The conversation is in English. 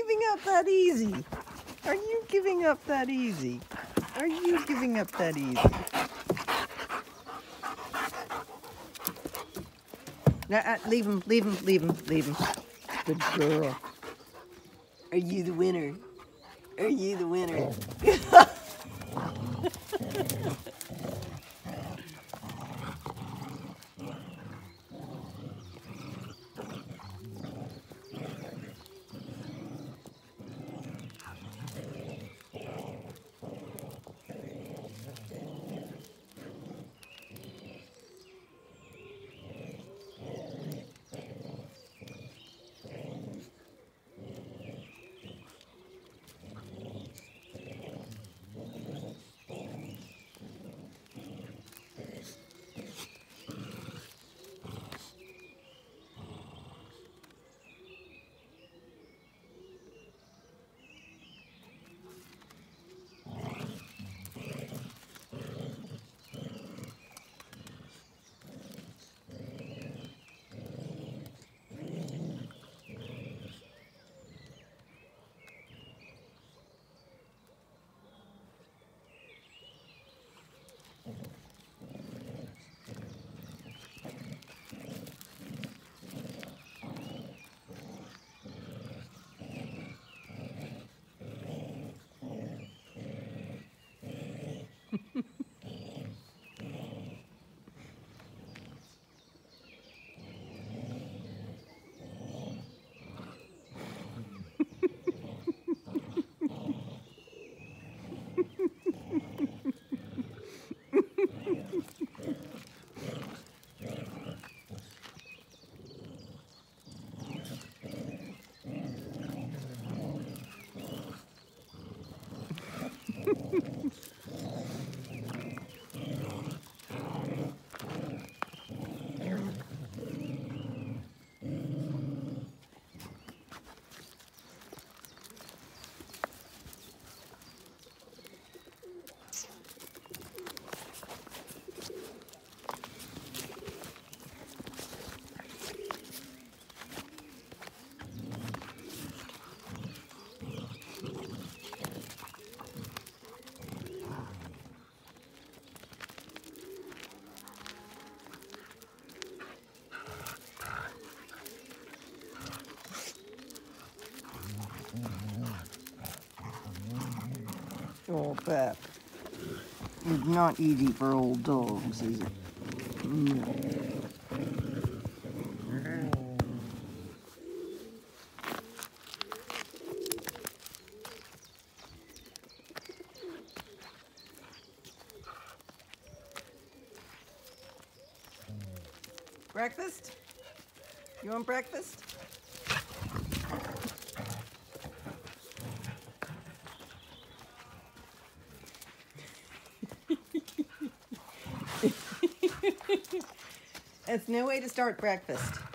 giving up that easy? Are you giving up that easy? Are you giving up that easy? Leave him, leave him, leave him, leave him. Good girl. Are you the winner? Are you the winner? Oh, Pep. It's not easy for old dogs, is it? No. Breakfast? You want breakfast? That's no way to start breakfast.